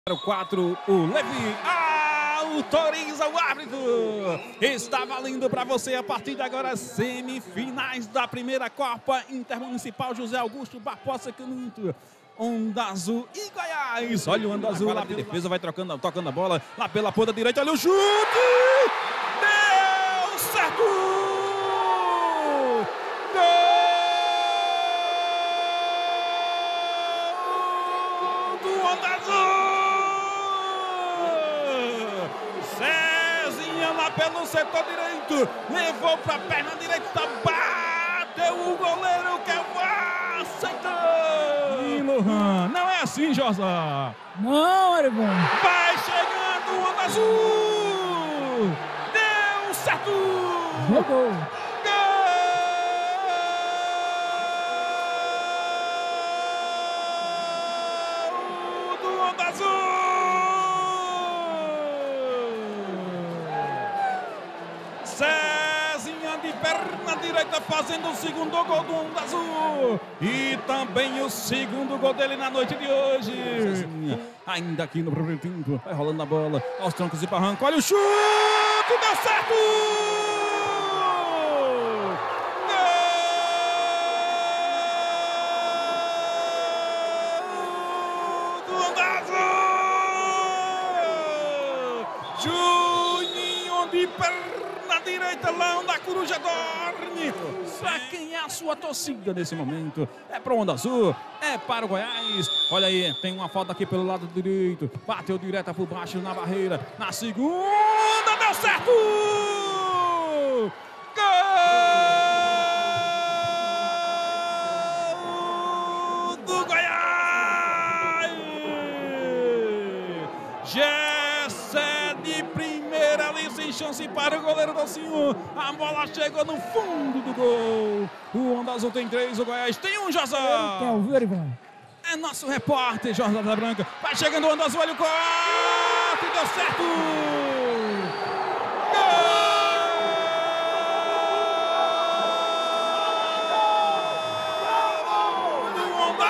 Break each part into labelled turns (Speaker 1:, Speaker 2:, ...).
Speaker 1: 4, o Levi autoriza o árbitro. Está valendo para você a partir de agora semifinais da primeira Copa Intermunicipal José Augusto Barbosa Canuto. Onda Azul e Goiás. Olha o Onda Azul lá pela defesa, vai tocando a bola lá pela ponta direita. Olha o chute! Deu certo! Gol do Onda Azul! Cezinha lá pelo setor direito, levou para a perna direita, bateu o goleiro que aceitou. Não é assim, Josa.
Speaker 2: Não, Arivon.
Speaker 1: Vai chegando o Onda Azul. Deu certo.
Speaker 2: Jogou.
Speaker 1: Gol do Onda Azul. Cezinha de perna direita fazendo o segundo gol do Onda Azul. E também o segundo gol dele na noite de hoje. Cezinha, ainda aqui no primeiro tempo, vai rolando a bola aos troncos e barranco. Olha o chute, deu certo! Gol do Onda Azul! Juninho de perna direita lá onde a coruja dorme. Pra quem é a sua torcida nesse momento? É para o Onda Azul, é para o Goiás. Olha aí, tem uma falta aqui pelo lado direito. Bateu direto por baixo na barreira. Na segunda, deu certo! Gol do Goiás! Gessé de primeira ali, sem chance para o goleiro Docinho. A bola chegou no fundo do gol. O Onda Azul tem 3, o Goiás tem 1, José.
Speaker 2: Quer ouvir, Arivon?
Speaker 1: É nosso repórter, Jorge da Branca. Vai chegando o Onda Azul, olha o corte, deu certo. Gol do Onda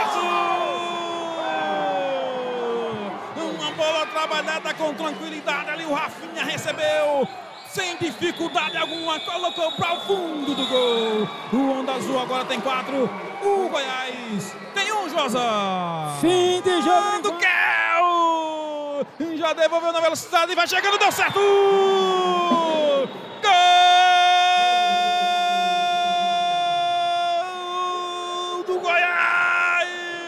Speaker 1: Azul. Uma bola trabalhada com tranquilidade ali, o Rafinha recebeu. Sem dificuldade alguma, colocou para o fundo do gol. O Onda Azul agora tem 4, o Goiás tem 1, Josa.
Speaker 2: Fim de jogo.
Speaker 1: Do Kel! Já devolveu na velocidade e vai chegando, deu certo! Gol do Goiás!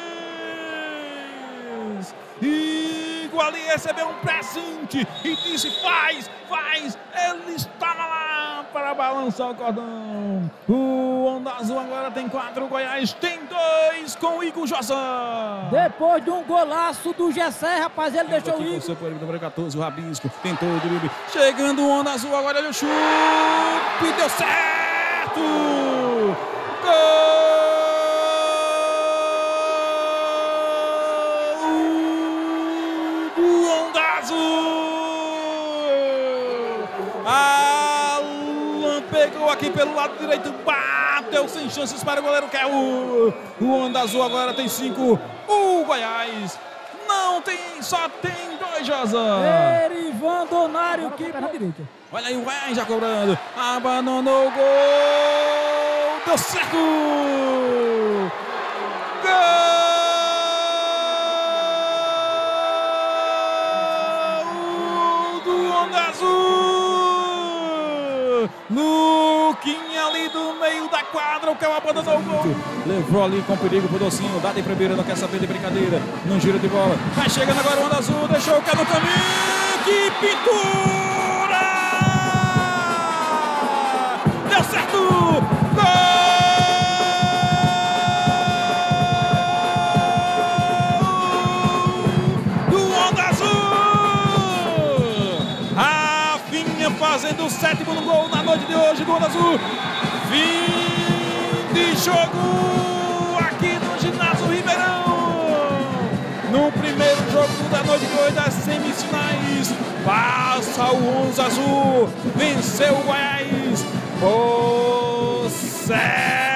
Speaker 1: Igor ali recebeu um presente e disse: faz! Ele estava lá para balançar o cordão. O Onda Azul agora tem 4, o Goiás tem 2 com o Igor Josa.
Speaker 2: Depois de um golaço do Gessé, rapaz, ele deixou o
Speaker 1: Igor.
Speaker 2: Igor.
Speaker 1: Por número 14, o Rabisco tentou o drible. Chegando o Onda Azul, agora olha o chute. Deu certo! Gol do Onda Azul! Alan pegou aqui pelo lado direito, bateu sem chances para o goleiro que é o Onda Azul agora tem 5, o Goiás não tem, só tem 2, Josa.
Speaker 2: Erivan Donário que na direita.
Speaker 1: Olha aí o Goiás já cobrando, abandonou o gol, deu certo. Gol do Onda Azul. Luquinha ali do meio da quadra, o que abandonou o gol. Levou ali com perigo pro Docinho, dá de primeira, não quer saber de brincadeira. Num giro de bola, vai chegando agora o Onda Azul, deixou o cara no caminho. Que pintura! Deu certo! Gol do Onda Azul! Rafinha fazendo o 7º gol na noite de hoje do Onda Azul. Fim de jogo aqui no Ginásio Ribeirão. No primeiro jogo da noite de hoje das semifinais, passa o Onda Azul, venceu o Goiás por 7.